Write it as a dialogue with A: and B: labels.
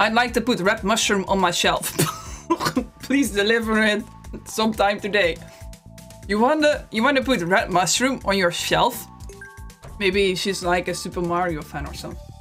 A: I'd like to put red mushroom on my shelf. Please deliver it sometime today. You wanna put red mushroom on your shelf? Maybe she's like a Super Mario fan or something.